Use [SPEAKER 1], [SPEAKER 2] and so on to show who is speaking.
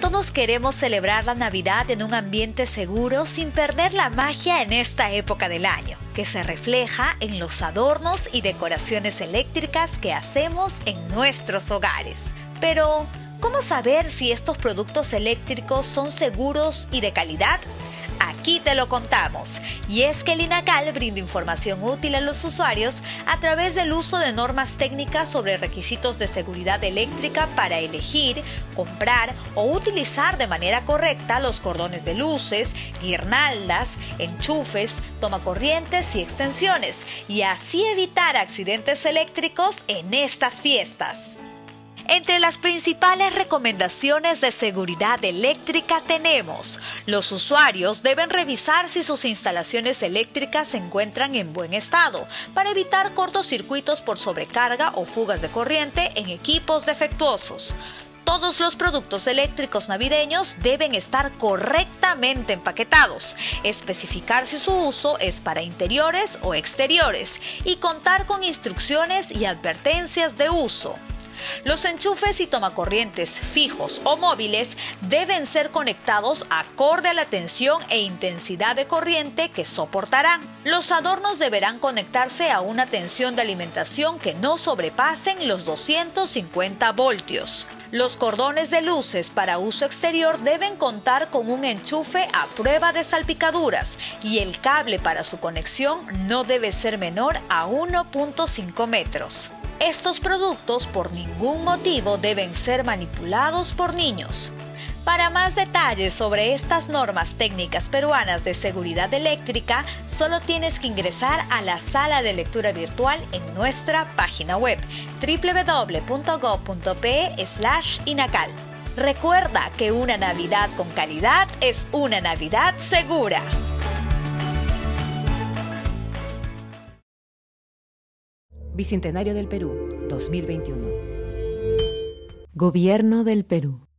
[SPEAKER 1] Todos queremos celebrar la Navidad en un ambiente seguro sin perder la magia en esta época del año, que se refleja en los adornos y decoraciones eléctricas que hacemos en nuestros hogares. Pero, ¿cómo saber si estos productos eléctricos son seguros y de calidad? Aquí te lo contamos, y es que el INACAL brinda información útil a los usuarios a través del uso de normas técnicas sobre requisitos de seguridad eléctrica para elegir, comprar o utilizar de manera correcta los cordones de luces, guirnaldas, enchufes, tomacorrientes y extensiones, y así evitar accidentes eléctricos en estas fiestas. Entre las principales recomendaciones de seguridad eléctrica tenemos: los usuarios deben revisar si sus instalaciones eléctricas se encuentran en buen estado para evitar cortocircuitos por sobrecarga o fugas de corriente en equipos defectuosos. Todos los productos eléctricos navideños deben estar correctamente empaquetados, especificar si su uso es para interiores o exteriores y contar con instrucciones y advertencias de uso. Los enchufes y tomacorrientes fijos o móviles deben ser conectados acorde a la tensión e intensidad de corriente que soportarán. Los adornos deberán conectarse a una tensión de alimentación que no sobrepasen los 250 voltios. Los cordones de luces para uso exterior deben contar con un enchufe a prueba de salpicaduras y el cable para su conexión no debe ser menor a 1.5 metros. Estos productos por ningún motivo deben ser manipulados por niños. Para más detalles sobre estas normas técnicas peruanas de seguridad eléctrica, solo tienes que ingresar a la sala de lectura virtual en nuestra página web www.gov.pe/inacal. Recuerda que una Navidad con calidad es una Navidad segura.
[SPEAKER 2] Bicentenario del Perú, 2021.
[SPEAKER 3] Gobierno del Perú.